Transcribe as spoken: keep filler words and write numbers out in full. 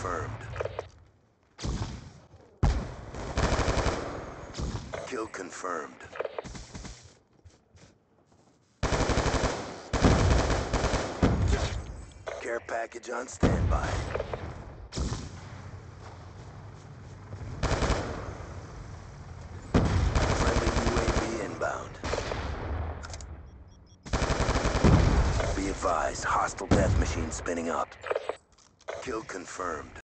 confirmed. Kill confirmed. Care package on standby. Friendly U A V inbound. Be advised, hostile death machine spinning up. Kill confirmed.